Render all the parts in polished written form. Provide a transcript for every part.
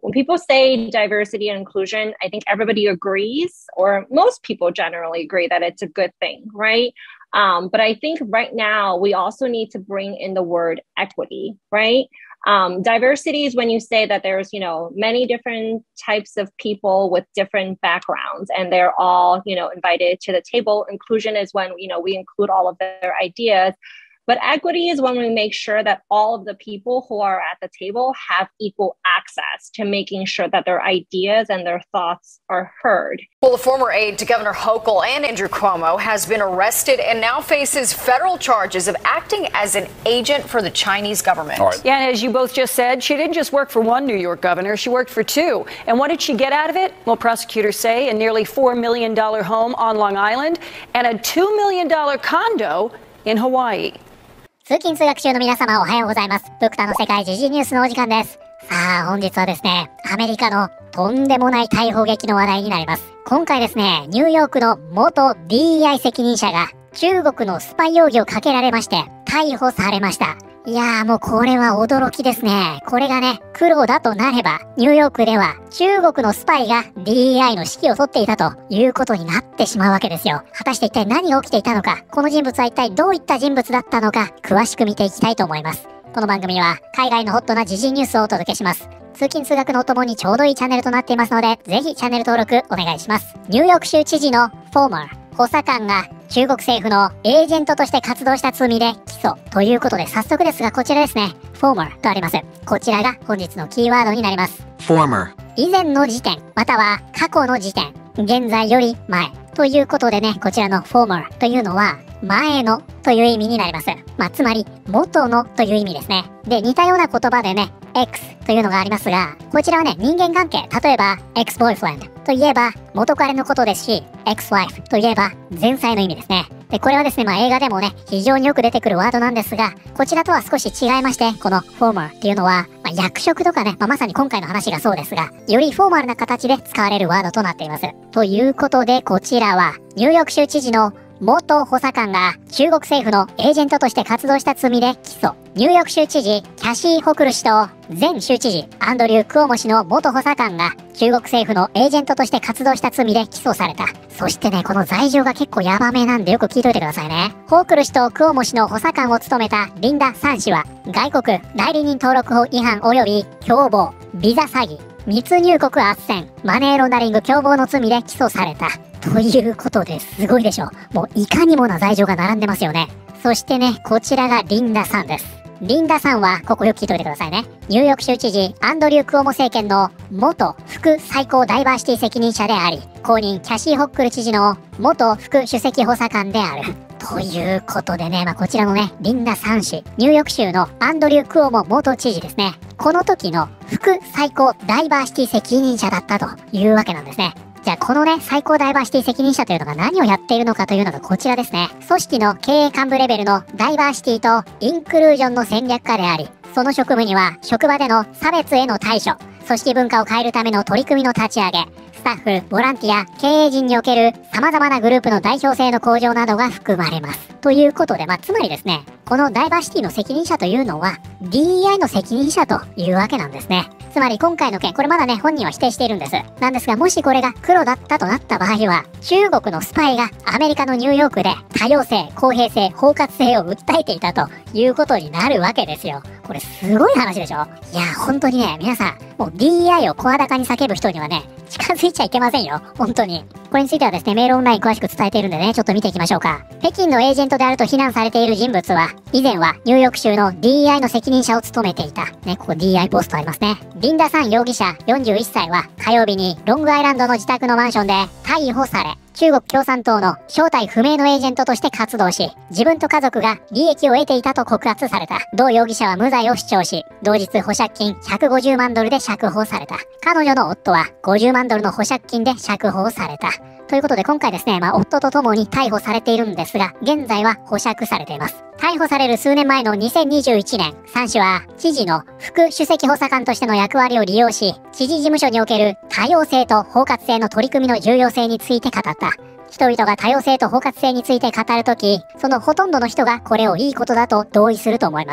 when people say diversity and inclusion, I think everybody agrees, or most people generally agree that it's a good thing, right? But I think right now we also need to bring in the word equity, right? Diversity is when you say that there's, many different types of people with different backgrounds and they're all, invited to the table. Inclusion is when, we include all of their ideas. But equity is when we make sure that all of the people who are at the table have equal access to making sure that their ideas and their thoughts are heard. Well, the former aide to Governor Hochul and Andrew Cuomo has been arrested and now faces federal charges of acting as an agent for the Chinese government. Right. Yeah, and as you both just said, she didn't just work for one New York governor, she worked for two. And what did she get out of it? Well, prosecutors say a nearly $4 million home on Long Island and a $2 million condo in Hawaii. 通勤通学中の皆様おはようございます。ブクタの世界時事ニュースのお時間です。さあ本日はですね、アメリカのとんでもない逮捕劇の話題になります。今回ですね、ニューヨークの元 DEI 責任者が中国のスパイ容疑をかけられまして逮捕されました。いやーもうこれは驚きですね。これがね、黒だとなれば、ニューヨークでは中国のスパイが DEI の指揮を取っていたということになってしまうわけですよ。果たして一体何が起きていたのか、この人物は一体どういった人物だったのか、詳しく見ていきたいと思います。この番組は海外のホットな時事ニュースをお届けします。通勤通学のお供にちょうどいいチャンネルとなっていますので、ぜひチャンネル登録お願いします。ニューヨーク州知事のフォーマー補佐官が中国政府のエージェントとして活動した罪で起訴ということで、早速ですがこちらですね、フォーマーとあります。こちらが本日のキーワードになります。 Former。 以前の時点または過去の時点、現在より前ということでね、こちらのフォーマーというのは前のという意味になります。つまり元のという意味ですね。で、似たような言葉でね、X というのがありますが、こちらはね、人間関係、例えば ex-boyfriend といえば元彼のことですし、ex-wife といえば前妻の意味ですね。で、これはですね、映画でもね、非常によく出てくるワードなんですが、こちらとは少し違いまして、この former っていうのは、役職とかね、まさに今回の話がそうですが、よりフォーマルな形で使われるワードとなっています。ということで、こちらは、ニューヨーク州知事の元補佐官が中国政府のエージェントとして活動した罪で起訴。ニューヨーク州知事キャシー・ホクル氏と前州知事アンドリュー・クオモ氏の元補佐官が中国政府のエージェントとして活動した罪で起訴された。そしてね、この罪状が結構ヤバめなんでよく聞いといてくださいね。ホークル氏とクオモ氏の補佐官を務めたリンダ・サン氏は外国代理人登録法違反及び共謀、ビザ詐欺、密入国斡旋、マネーロンダリング共謀の罪で起訴された。ということですごいでしょ。もういかにもな罪状が並んでますよね。そしてね、こちらがリンダさんです。リンダさんは、ここよく聞いといてくださいね。ニューヨーク州知事アンドリュー・クオモ政権の元副最高ダイバーシティ責任者であり、後任キャシー・ホックル知事の元副首席補佐官である。ということでね、こちらのね、リンダさん氏、ニューヨーク州のアンドリュー・クオモ元知事ですね。この時の副最高ダイバーシティ責任者だったというわけなんですね。じゃあこのね、最高ダイバーシティ責任者というのが何をやっているのかというのがこちらですね。組織の経営幹部レベルのダイバーシティとインクルージョンの戦略家であり、その職務には職場での差別への対処、組織文化を変えるための取り組みの立ち上げ、スタッフ、ボランティア、経営陣における様々なグループの代表性の向上などが含まれます。ということで、つまりですね、このダイバーシティの責任者というのは DEI の責任者というわけなんですね。つまり今回の件、これまだね、本人は否定しているんです。なんですが、もしこれが黒だったとなった場合は、中国のスパイがアメリカのニューヨークで多様性、公平性、包括性を訴えていたということになるわけですよ。これすごい話でしょ。いや、本当にね、皆さん、もう DEI を声高に叫ぶ人にはね、近づいちゃいけませんよ。本当に。これについてはですね、メールオンライン詳しく伝えているんでね、ちょっと見ていきましょうか。北京のエージェントであると非難されている人物は、以前はニューヨーク州の DEI の責任者を務めていた。ね、ここ DEI ポストありますね。リンダさん容疑者41歳は火曜日にロングアイランドの自宅のマンションで逮捕され、中国共産党の正体不明のエージェントとして活動し、自分と家族が利益を得ていたと告発された。同容疑者は無罪を主張し、同日保釈金150万ドルで釈放された。彼女の夫は50万ドルの保釈金で釈放された。ということで今回ですね、夫と共に逮捕されているんですが、現在は保釈されています。逮捕される数年前の2021年、サン氏は知事の副首席補佐官としての役割を利用し、知事事務所における多様性と包括性の取り組みの重要性について語った。人々が多様性と包括性について語るとき、そのほとんどの人がこれをいいことだと同意すると思います。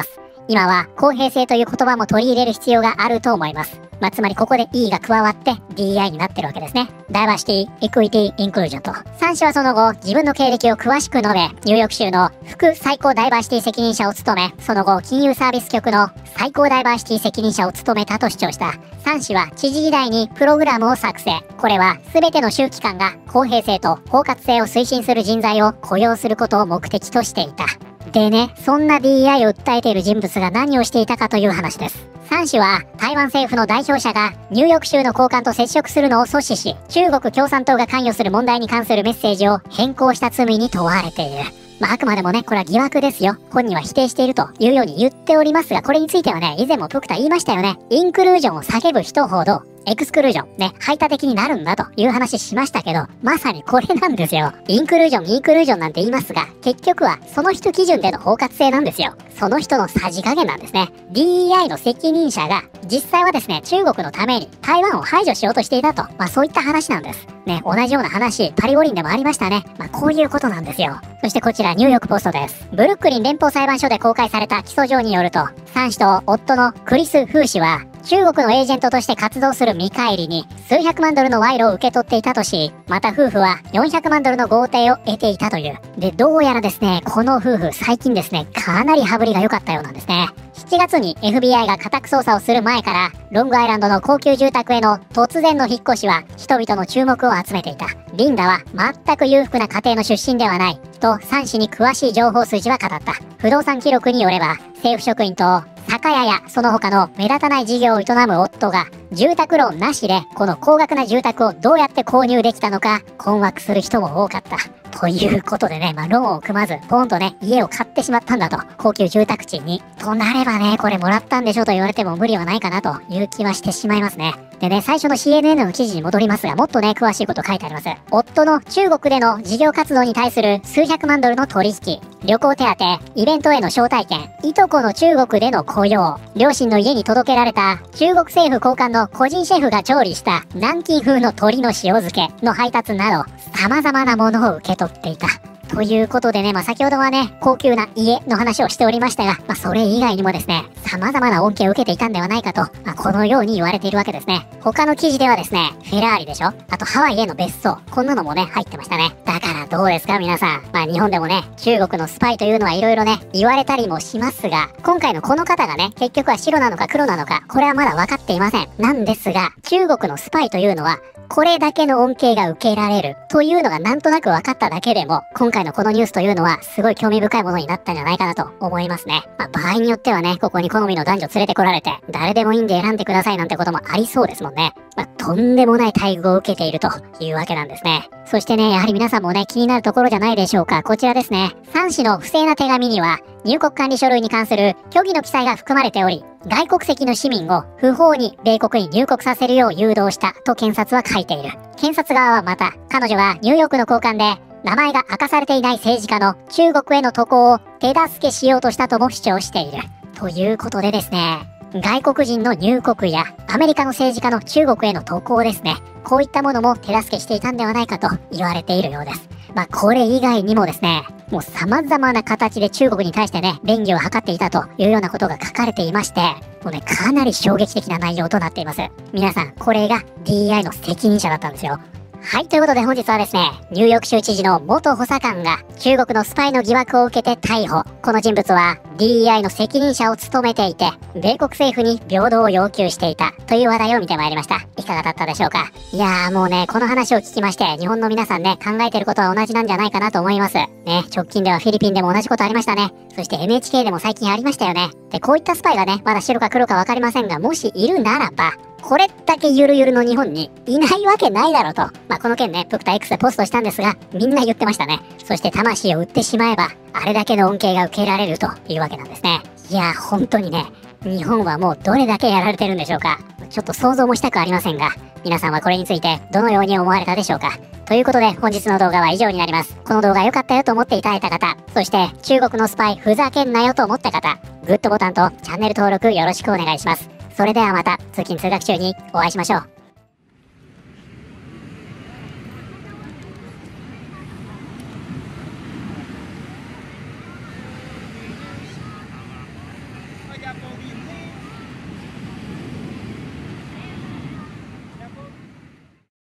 今は公平性という言葉も取り入れる必要があると思います。つまりここで E が加わって DEI になってるわけですね。ダイバーシティ、エクイティ、インクルージョンと。サン氏はその後、自分の経歴を詳しく述べ、ニューヨーク州の副最高ダイバーシティ責任者を務め、その後、金融サービス局の最高ダイバーシティ責任者を務めたと主張した。サン氏は知事時代にプログラムを作成。これは全ての州機関が公平性と包括性を推進する人材を雇用することを目的としていた。でね、そんな DEI を訴えている人物が何をしていたかという話です。サン氏は台湾政府の代表者がニューヨーク州の高官と接触するのを阻止し、中国共産党が関与する問題に関するメッセージを変更した罪に問われている。あくまでもね、これは疑惑ですよ。本人は否定しているというように言っておりますが、これについてはね、以前もプクタ言いましたよね。インクルージョンを叫ぶ人ほど、エクスクルージョン、ね、排他的になるんだという話しましたけど、まさにこれなんですよ。インクルージョンなんて言いますが、結局はその人基準での包括性なんですよ。その人のさじ加減なんですね。DEI の責任者が、実際はですね、中国のために台湾を排除しようとしていたと、そういった話なんです。ね、同じような話、パリ五輪でもありましたね。こういうことなんですよ。そしてこちら、ニューヨークポストです。ブルックリン連邦裁判所で公開された起訴状によると、サン氏と夫のクリス・フー氏は、中国のエージェントとして活動する見返りに数百万ドルの賄賂を受け取っていたとし、また夫婦は400万ドルの豪邸を得ていたという。で、どうやらですね、この夫婦最近ですね、かなり羽振りが良かったようなんですね。7月に FBI が家宅捜査をする前から、ロングアイランドの高級住宅への突然の引っ越しは人々の注目を集めていた。リンダは全く裕福な家庭の出身ではないとサン氏に詳しい情報筋は語った。不動産記録によれば、政府職員と酒屋やその他の目立たない事業を営む夫が住宅ローンなしでこの高額な住宅をどうやって購入できたのか困惑する人も多かった。ということでね、ローンを組まずポンとね、家を買ってしまったんだと。高級住宅地に。となればね、これもらったんでしょと言われても無理はないかなという気はしてしまいますね。でね、最初の CNN の記事に戻りますが、もっとね、詳しいこと書いてあります。夫の中国での事業活動に対する数百万ドルの取引、旅行手当、イベントへの招待券、いとこの中国での雇用、両親の家に届けられた中国政府高官の個人シェフが調理した南京風の鶏の塩漬けの配達など、様々なものを受け取っていた。ということでね、先ほどはね、高級な家の話をしておりましたが、それ以外にもですね、様々な恩恵を受けていたんではないかと、このように言われているわけですね。他の記事ではですね、フェラーリでしょ、あとハワイへの別荘、こんなのもね、入ってましたね。だからどうですか皆さん。日本でもね、中国のスパイというのはいろいろね、言われたりもしますが、今回のこの方がね、結局は白なのか黒なのか、これはまだ分かっていません。なんですが、中国のスパイというのは、これだけの恩恵が受けられるというのがなんとなく分かっただけでも、今回のこのニュースというのはすごい興味深いものになったんじゃないかなと思いますね。場合によってはね、ここに好みの男女連れてこられて、誰でもいいんで選んでくださいなんてこともありそうですもんね。とんでもない待遇を受けているというわけなんですね。そしてね、やはり皆さんもね、気になるところじゃないでしょうか。こちらですね。サン氏の不正な手紙には、入国管理書類に関する虚偽の記載が含まれており、外国籍の市民を不法に米国に入国させるよう誘導したと検察は書いている。検察側はまた、彼女はニューヨークの高官で、名前が明かされていない政治家の中国への渡航を手助けしようとしたとも主張している。ということでですね、外国人の入国やアメリカの政治家の中国への渡航ですね。こういったものも手助けしていたんではないかと言われているようです。これ以外にもですね、もう様々な形で中国に対してね、便宜を図っていたというようなことが書かれていまして、もうね、かなり衝撃的な内容となっています。皆さん、これが DEI の責任者だったんですよ。はい、ということで本日はですね、ニューヨーク州知事の元補佐官が中国のスパイの疑惑を受けて逮捕。この人物は DEI の責任者を務めていて、米国政府に平等を要求していたという話題を見てまいりました。いかがだったでしょうか。いやーもうね、この話を聞きまして、日本の皆さんね、考えてることは同じなんじゃないかなと思います。ね、直近ではフィリピンでも同じことありましたね。そして NHK でも最近ありましたよね。で、こういったスパイがね、まだ白か黒かわかりませんが、もしいるならば、これだけゆるゆるの日本にいないわけないだろうと。この件ね、プクタ X でポストしたんですが、みんな言ってましたね。そして魂を売ってしまえば、あれだけの恩恵が受けられるというわけなんですね。いや、本当にね、日本はもうどれだけやられてるんでしょうか。ちょっと想像もしたくありませんが、皆さんはこれについてどのように思われたでしょうか。ということで本日の動画は以上になります。この動画良かったよと思っていただいた方、そして中国のスパイふざけんなよと思った方、グッドボタンとチャンネル登録よろしくお願いします。それではまた通勤通学中にお会いしましょう。